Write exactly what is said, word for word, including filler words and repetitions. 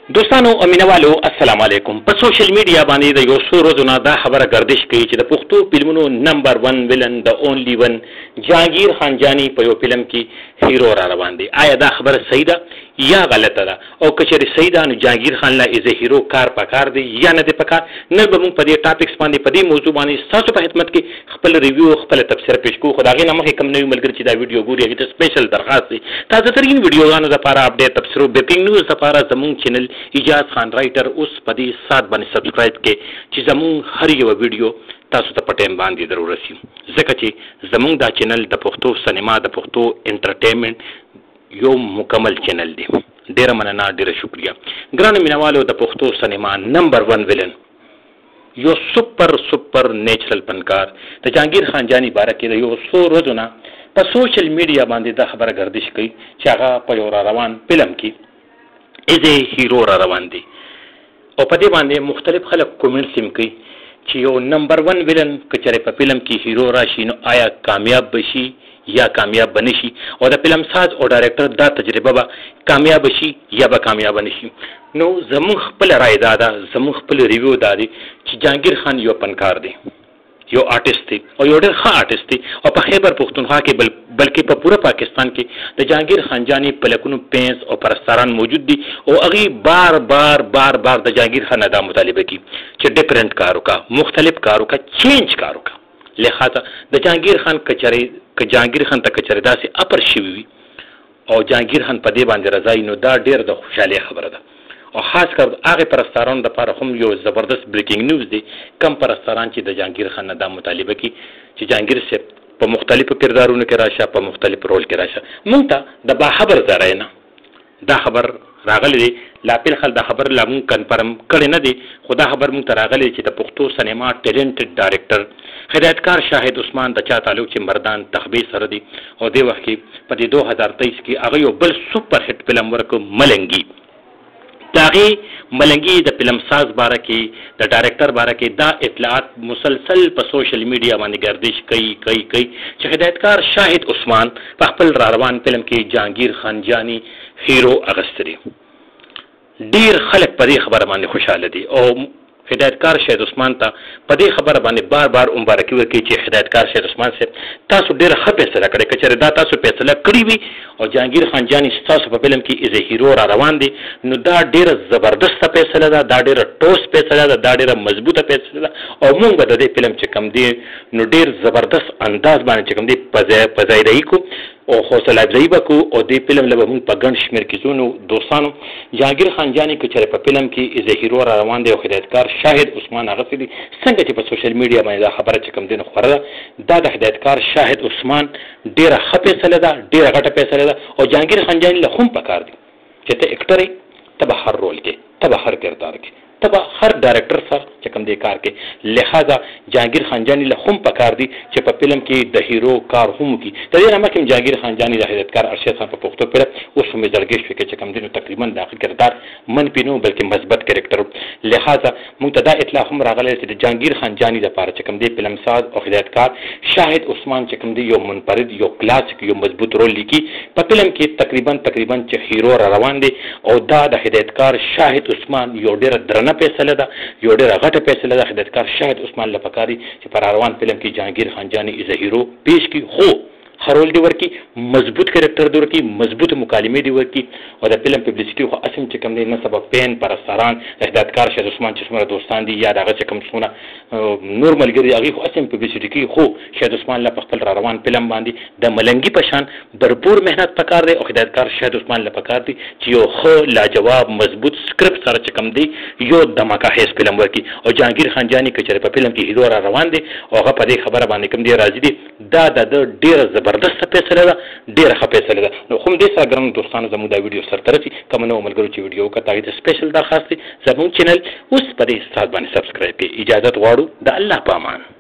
دوستانو او مینوالو السلام علیکم. په سوشل میډیا باندې د یو څو ورځو نه دا خبره گردش کوي چې د پښتو فلمونو نمبر ون ویلن د اونلی ون جهانگیر خانجانی په یو فلم کې هیرو را روان دی. آیا دا خبره صحیح ده یا غلطه ده؟ او که چېرې صحیح ده نو جهانگیر خان لا ایز هیرو کار پکار دی یا نه دی پکار؟ نن به موږ په دې ټاپکس باندې په دې موضوع باندې ستاسو په خدمت کې خپل ریویو خپل تبصره پیش کوو. خو د هغې نه مخکې کوم نوي ملګري چې دا ویډیو ګوري هغې ته سپیشل درخواست دی تازه ترین ویډیوګانو دپاره اپډیټ تبصرو بریکینګ نیوز دپاره زموږ چینل ایجاز خان رایټر اوس په دې سات باندې سبسکرایب کې چې زموږ هر یو ویډیو تاسو ته په ټایم باندې در ورسي، ځکه چې زموږ دا چینل د پښتو سینما د پښتو انټرټینمنټ یو مکمل چینل دی. ډېره مننه، ډېره شکریه. ګرانو مینوالو، د پښتو سینما نمبر ون ویلن یو سپر سپر نیچرل فنکار د جهانگیر خانجانی باره کې د یو څو ورځو نه په سوشل میډیا باندې دا خبره گردش کوي چې هغه په یو را روان فلم کې ایز هیرو را روان دی. او په دې باندې مختلف خلک کومنټس هم کوي چې یو نمبر ون ویلن که چېرې په فلم کې هیرو راشي نو آیا کامیاب بشي یا کامیاب بنشي، او د فلم ساز او ډایرکټر دا تجربه به کامیاب شي یا به کامیاب نشي. نو زموږ خپل رای دا ده، زموږ خپل ریویو دا دی چې جهانگیر خان یو فنکار دی، یو آرټسټ دی او یو ډېر ښه آرټسټ دی. او په خیبر پښتونخوا کې بل بلکې په پوره پاکستان کې د جهانگیر خانجانی په لکونو پینس او پرستاران موجود دي او هغې بار بار بار بار د جهانگیر خان نه دا مطالبه کوي چې ډفرنټ کار وکړه، مختلف کار وکړه، چینج کار وکړه. لہذا د جهانگیر خان کچرې که جهانگیر خان ته کچرې داسې اپر شوي وي او جهانگیر خان په دې باندې رضایي نو دا ډېر د خوشحالۍ خبره ده. او خاص کر هغې پرستارانو دپاره هم یو زبردست بریکینګ نیوز دی، کم پرستاران چې د جهانگیر خان نه دا مطالبه کوي چې جهانگیر صاحب په مختلفو کردارونو کې راشه، په مختلف رول کې راشه. موږ ته د باخبر ذرایع نه دا خبر راغلی دی، لا فلخل دا خبر لا مونږ کنفرم کړی نه دی، خو دا خبر مونږ ته راغلی چې د پښتو سینما ټیلنټډ ډایرکټر هدایتکار شاهد عثمان د چا تعلق چې مردان تخبې سره دی. او دې وخت کې په دې دو هزار تیئیس کې هغه یو بل سپر هټ فلم ورکړ ملنګي. د هغې ملنګي د فلم ساز باره کې د ډایرکټر باره کې دا اطلاعات مسلسل په سوشل میډیا باندې گردش کوي کوي کوي چې هدایتکار شاهد عثمان په خپل را روان فلم کې جهانگیر خانجانی هیرو اغوستی. ډېر خلک په دې خبره باندې خوشحاله دي او هدایتکار شاهد عثمان ته په دې خبره باندې بار بار مبارکي ورکوي چې هدایتکار شاهد عثمان صاحب تاسو ډېره ښه فیصله کړې. که چېرې دا تاسو فیصله کړې وي او جهانگیر خانجانی ستاسو په فلم کې ایز هیرو را روان دی نو دا ډېره زبردسته فیصله ده، دا ډېره ټوس فیصله ده، دا ډېره مضبوطه فیصله ده. او موږ به د دې فلم چې کوم دی نو ډېر زبردست انداز باندې چې کوم دی په ځایرایي کو او حوصله افزایي به کوو. او دې فلم له به موږ په ګڼ شمېر کې ځو. نو دوستانو، جهانگیر خانجانی که چېرې په فلم کې ایز هیرو را روان دی او هدایتکار شاهد عثمان اغوستی دی، څنګه چې په سوشل میډیا باندې دا خبره چې کوم دی نو خوره ده، دا د هدایتکار شاهد عثمان ډېره ښه فیصله ده، ډېره غټه فیصله ده. او جهانگیر خانجانی له هم پکار دی چې ته اکټر یې، ته به هر رول کې، ته به هر کردار کې، ته به هر ډایرکټر سره چې کوم دی کار کې. لہذا جهانگیر خانجانی له هم پکار دی چې په فلم کې د هیرو کار هم وکړي. د دې نه مخکې جهانگیر خانجانی د هدایتکار ارشد خان په پښتو فلم اوس هم زړګي شوي کې چې کوم دی نو تقریبا د هغه کردار منفي نه بلکې مثبت کرکټر. لہذا موږ ته دا اطلاع هم راغلی چې د جهانگیر خانجانی دپاره چې کوم دی فلم ساز او هدایتکار شاهد عثمان چې کوم دی یو منفرد، یو کلاسیک، یو مضبوط رول لیکي په فلم کې. تقریبا تقریبا چې هیرو را روان دی او دا د هدایتکار شاهد عثمان یو ډېره درنه فیصله ده، یو ډېره غټه فیصله ده. هدایتکار شاهد عثمان له پکار دی چې په روان فلم کې جهانگیر خانجانی ایز هیرو پیش کړي، خو هر رول دی ورکړي، مضبوط کرکټر دی ورکړي، مضبوط مکالمې دی ورکړي. او د فلم پبلیسټي خو اسم چې کوم دی نه سبب پین پرستاران د هدایتکار شاهد عثمان چې څومره دوستان دي یا د هغه چې کوم څومره نور ملګري هغې خو اسم پبلیسټي کوي. خو شاهد عثمان له په خپل را روان فلم باندې د ملنګي په شان برپور محنت پکار دی. او هدایتکار شاهد عثمان له پکار دی چې یو ښه لاجواب مضبوط سکرپټ سره چې کوم دی یو دماکه خیز فلم ورکړي. او جهانگیر خانجانی که چېرې په فلم کې هیرو را روان دی او هغه په دې خبره باندې کوم دی راضي دی، دا د ده ډېره زبردسته فیصله ده، ډېره ښه فیصله ده. نو خو دې سره ګرانو دوستانو زموږ دا ویډیو سرته رسي. کوم نوو ملګرو چې ویډیو وکړه هغې ته سپیشل درخواست دی زموږ چینل اوس په دې ساعت باندې سبسکرایب کړئ. اجازت غواړو د الله په امان.